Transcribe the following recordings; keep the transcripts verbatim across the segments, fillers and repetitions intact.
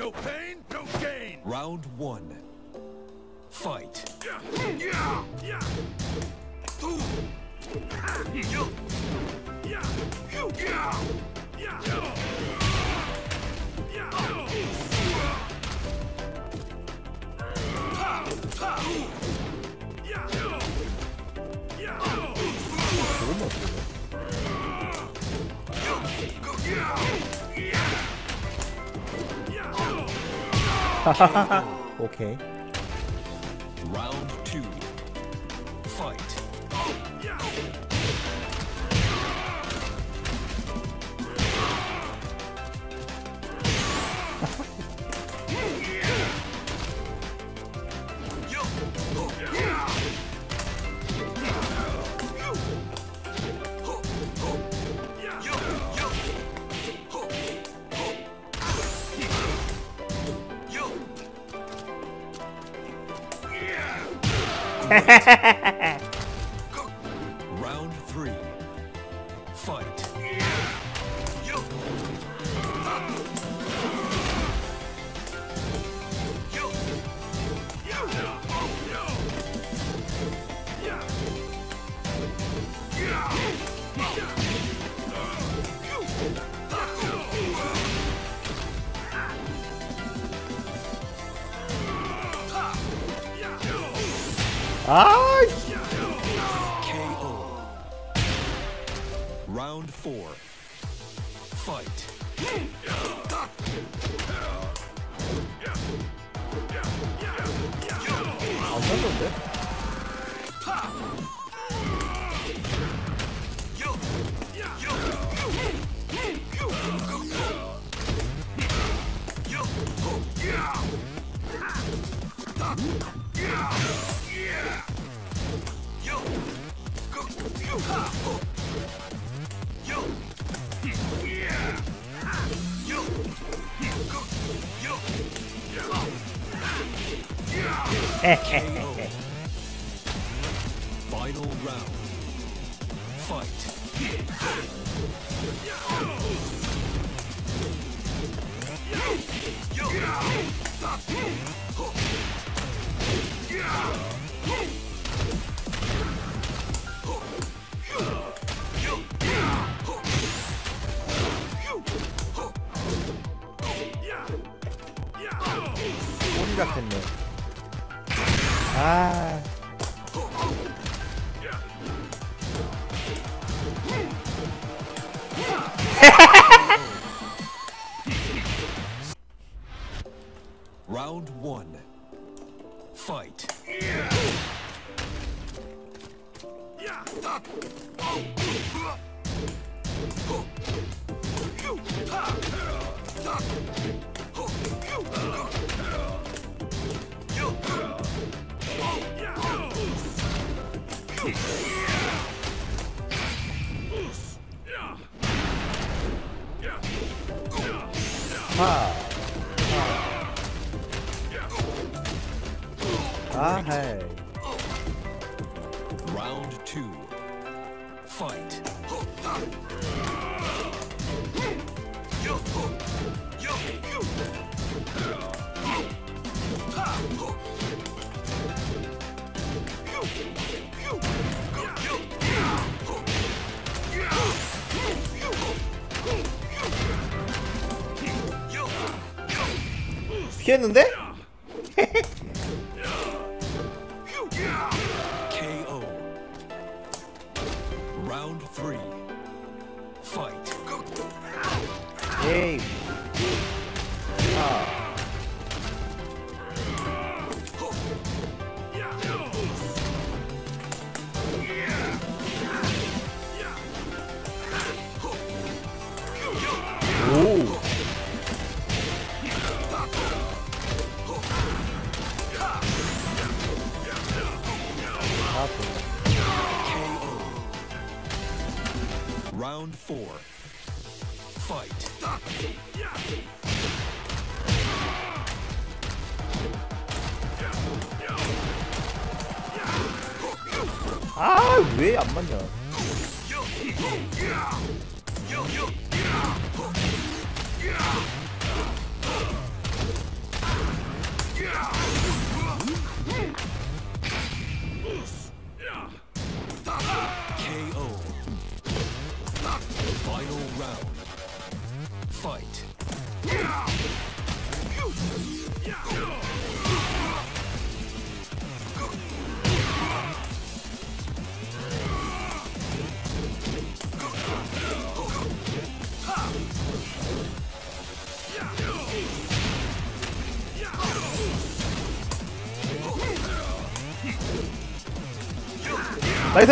No pain, no gain. Round one. Fight. Yeah. Yeah. Yeah. Two. Ha. Yo. Yeah. You. Yeah. Yeah. Yo. Yeah. Yo. Ha. Ha. Yeah. Yo. Yeah. Yo. 너무 아프네. 하하하하. 오케이. Round two. Fight. Round three. Fight. 아! K O. Round four. Fight. 안 살던데? Final round. Fight. 꼼짝했네. 아. Round one. Fight. 하. 아, 헤이. Round two. Fight. 피했는데? K O. Round three. Fight. 에이. 아. 오. K O. Round four. Fight. 아, 왜 안 맞냐? Final round. Fight. 나이스.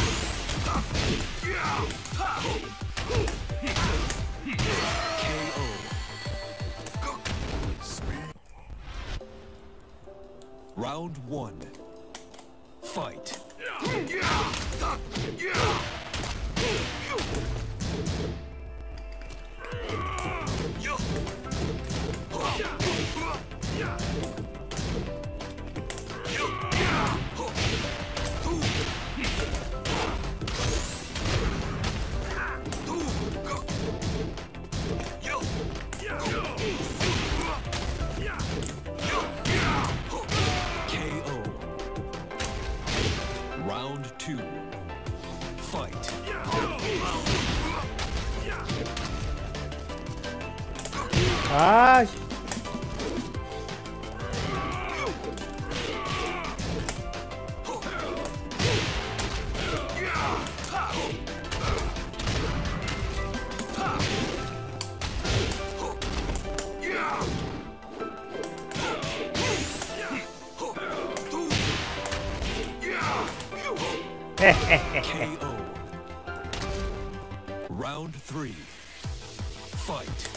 Round one. Fight. K O. Round two. Fight. 아, 씨. K O. Round three. Fight.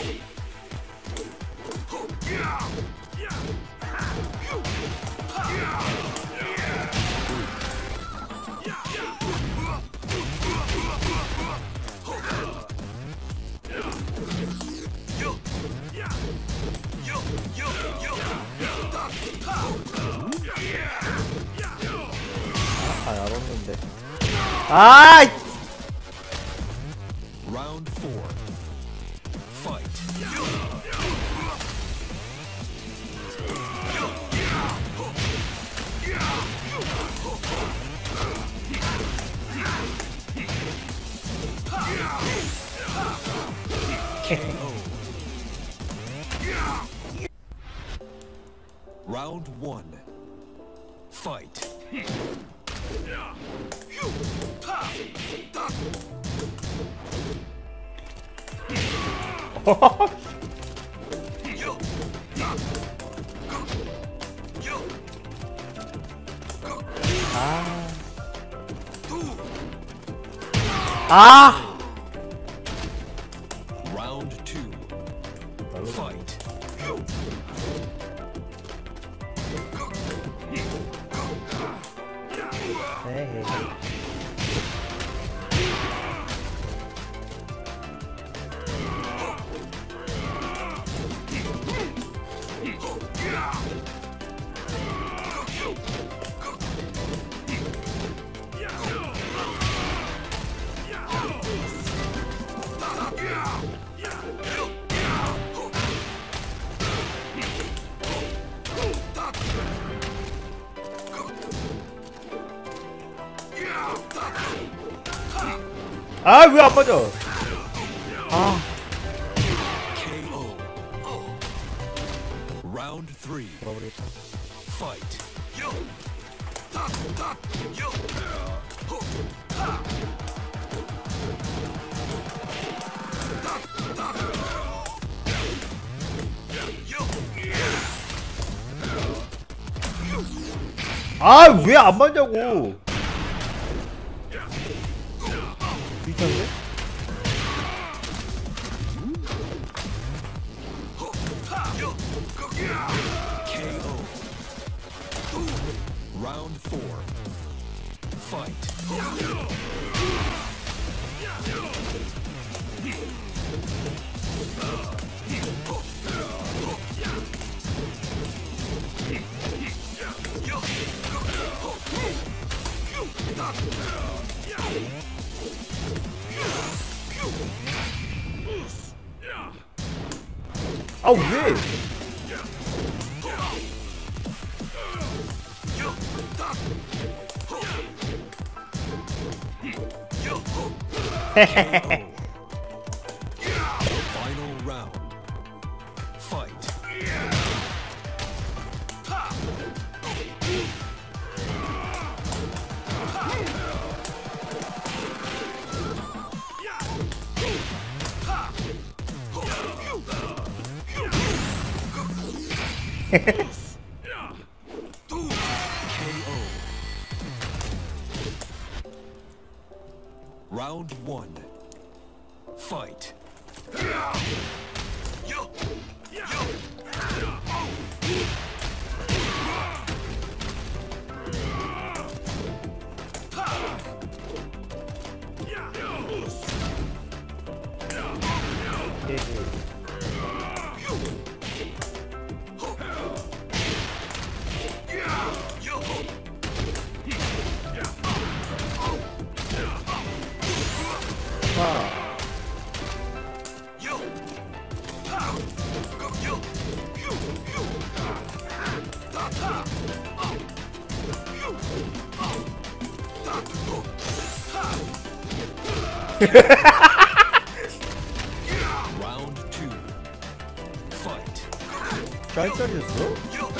아, 알았는데. 아! Round four. Fight. K O. Round one. Fight. 아! Round two. Fight. 에이. 아, 왜 안 맞아? 아, K O. Round three. 돌아버리겠다. Fight. 아, 왜 안 맞냐고? 미쳤네? K O. Round four. Fight. 아, 왜? K O. K O. Round one. Fight. Round two. Fight. 짤짤이었어?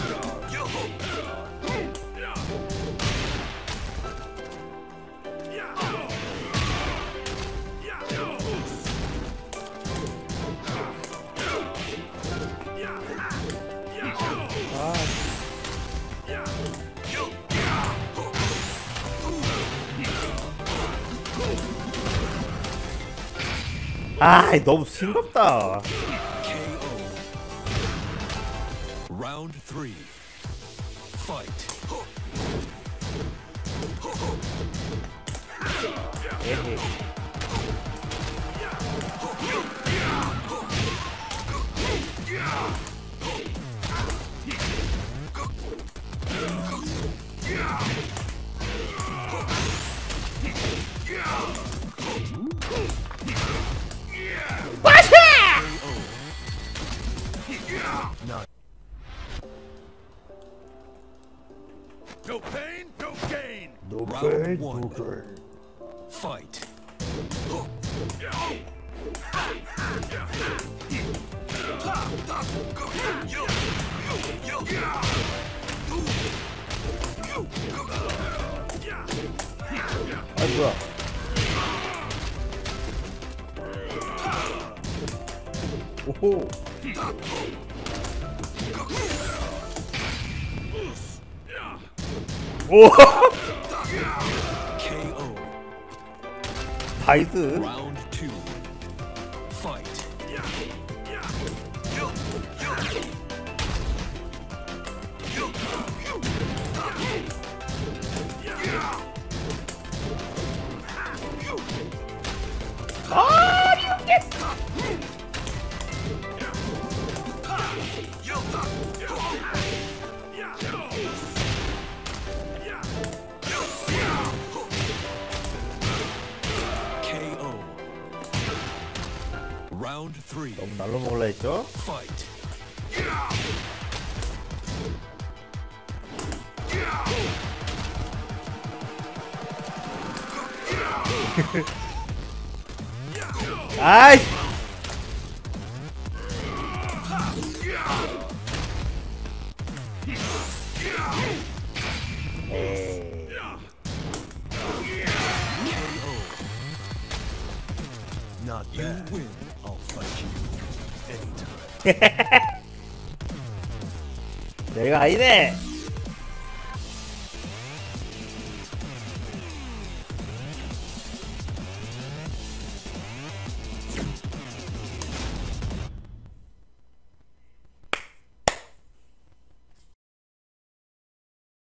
아, 너무 싱겁다. K O. Round three. Fight. No pain, no gain. Round one. Fight. 아, 뭐야. 오호. 오. K O. 나이스. Round two. Fight. K O. Round three. 너무 날로 먹을라 했죠? Fight. 아이. 에이. Not you win. I'll fight you anytime. 내가 아니네.